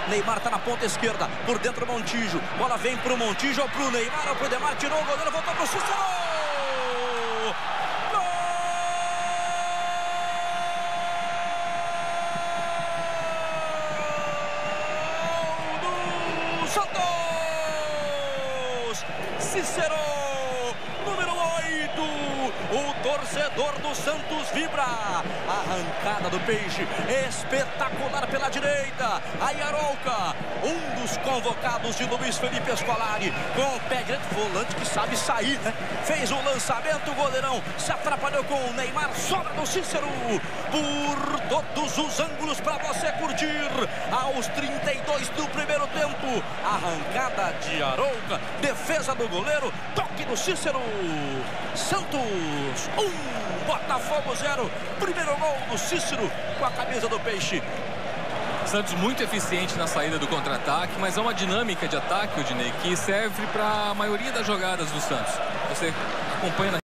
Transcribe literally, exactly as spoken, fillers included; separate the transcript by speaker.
Speaker 1: Neymar tá na ponta esquerda, por dentro Montijo. Bola vem pro Montijo ou pro Neymar ou pro Demar, tirou o goleiro, voltou pro Cícero. Gol do Santos! Cícero, número oito. O torcedor do Santos vibra. Arrancada do Peixe, espetacular pela direita. Aí Arouca, um dos convocados de Luiz Felipe Scolari, com o pé direito, volante que sabe sair, né? Fez o lançamento, o goleirão se atrapalhou com o Neymar, sobra do Cícero. Por todos os ângulos para você curtir. Aos trinta e dois do primeiro tempo, arrancada de Arouca, defesa do goleiro, toque do Cícero. Santos um, Botafogo zero. Primeiro gol do Cícero com a camisa do Peixe.
Speaker 2: Santos muito eficiente na saída do contra-ataque, mas é uma dinâmica de ataque, Odinei, que serve para a maioria das jogadas do Santos. Você acompanha na